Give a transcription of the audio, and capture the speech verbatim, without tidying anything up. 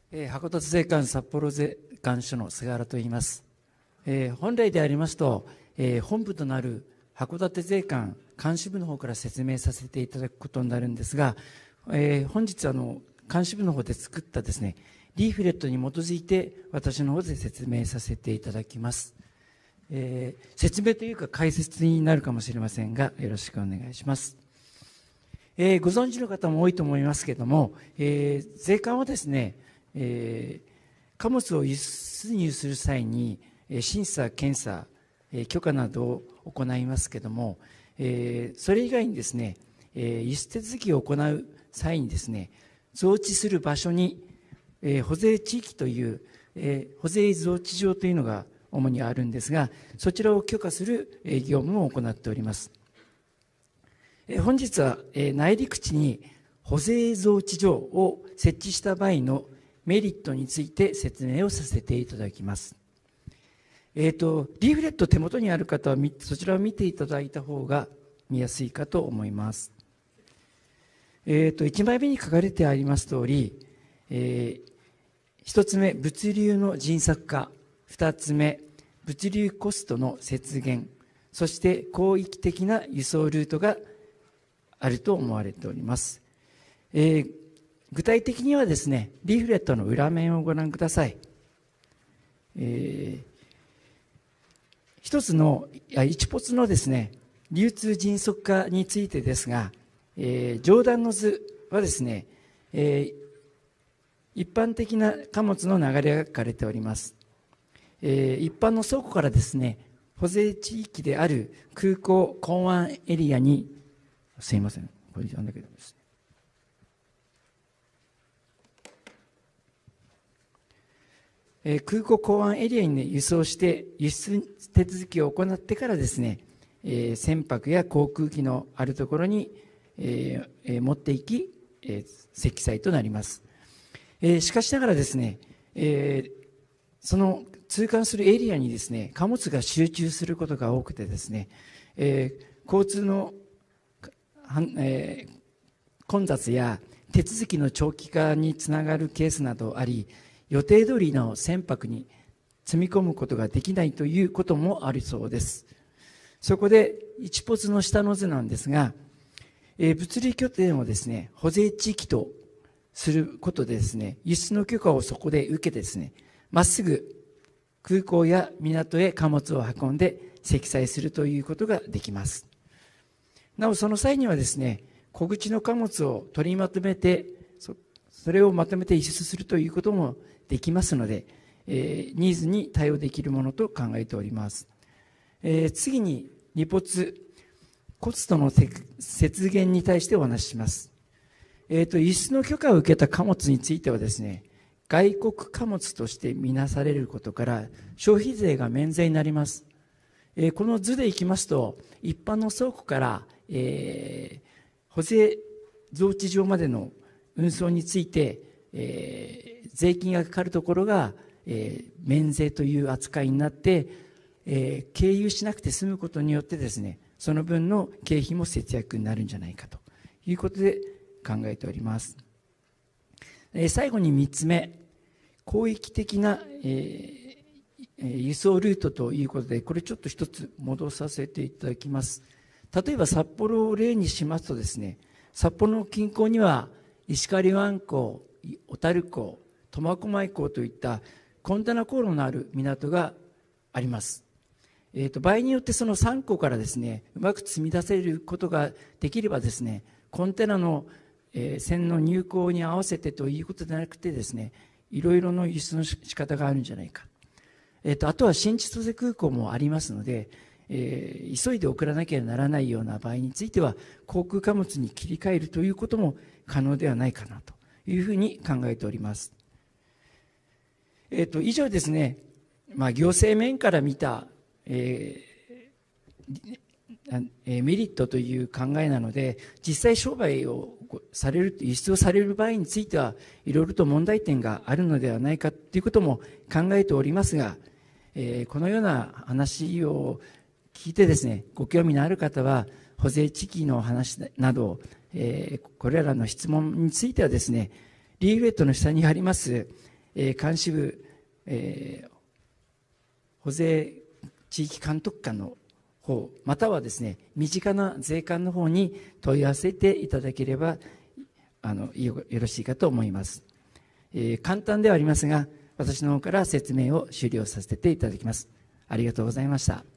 えー、函館税関札幌税関署の菅原と言います。えー、本来でありますと、えー、本部となる函館税関監視部の方から説明させていただくことになるんですが、えー、本日あの監視部の方で作ったですねリーフレットに基づいて私の方で説明させていただきます。えー、説明というか解説になるかもしれませんが、よろしくお願いします。えー、ご存知の方も多いと思いますけれども、えー、税関はですね、えー、貨物を輸出入する際に、えー、審査、検査、えー、許可などを行いますけれども、えー、それ以外にですね、えー、輸出手続きを行う際にですね、増地する場所に、えー、保税地域という、えー、保税増地場というのが主にあるんですが、そちらを許可する、えー、業務を行っております。えー、本日は、えー、内陸地に保税増地場を設置した場合のメリットについて説明をさせていただきます。えーと、リーフレット手元にある方はそちらを見ていただいた方が見やすいかと思います。えーと、いちまいめに書かれてあります通り、えー、ひとつめ、物流の迅速化、ふたつめ、物流コストの節減、そして広域的な輸送ルートがあると思われております。えー具体的にはですね、リーフレットの裏面をご覧ください。えー、一つの、一ポツのですね、流通迅速化についてですが、えー、上段の図はですね、えー、一般的な貨物の流れが書かれております。えー、一般の倉庫からですね、保税地域である空港、港湾エリアに、すいません、これなんだけどですね、空港港湾エリアに、ね、輸送して輸出手続きを行ってからですね、えー、船舶や航空機のあるところに、えー、持っていき、えー、積載となります。えー、しかしながらですね、えー、その通関するエリアにですね、貨物が集中することが多くてですね、えー、交通の、えー、混雑や手続きの長期化につながるケースなどあり、予定通りの船舶に積み込むことができないということもありそうです。そこでいちポツの下の図なんですが、えー、物流拠点をですね、保税地域とすることでですね、輸出の許可をそこで受けてですね、まっすぐ空港や港へ貨物を運んで積載するということができます。なおその際にはですね、小口の貨物を取りまとめて、そ, それをまとめて輸出するということもできますので、えー、ニーズに対応できるものと考えております。えー、次ににポツ、コストの節減に対してお話しします。えーと、輸出の許可を受けた貨物についてはですね、外国貨物として見なされることから消費税が免税になります。えー、この図でいきますと、一般の倉庫から、えー、保税増地場までの運送について、えー、税金がかかるところが、えー、免税という扱いになって、えー、経由しなくて済むことによってですね、その分の経費も節約になるんじゃないかということで考えております。えー、最後にみっつめ、広域的な、えー、輸送ルートということで、これちょっと一つ戻させていただきます。例えば札幌を例にしますとですね、札幌の近郊には石狩湾港、小樽港、苫小牧港といったコンテナ航路のある港があります。えーと、場合によってそのさん港からですね、うまく積み出せることができればですね、コンテナの、えー、船の入港に合わせてということではなくてですね、いろいろの輸出の仕方があるんじゃないか。えーと、あとは新千歳空港もありますので、えー、急いで送らなきゃならないような場合については、航空貨物に切り替えるということも可能ではないかなというふうに考えております。えーと、以上ですね、まあ、行政面から見た、えーえー、メリットという考えなので、実際商売をされる、輸出をされる場合については、いろいろと問題点があるのではないかということも考えておりますが、えー、このような話を聞いてですね、ご興味のある方は、保税地域の話など、えー、これらの質問についてはですね、リーフレットの下にあります、 えー、監視部、えー、保税地域監督官の方、またはですね、身近な税関の方に問い合わせていただければあの よ, よろしいかと思います。えー、簡単ではありますが、私の方から説明を終了させていただきます。ありがとうございました。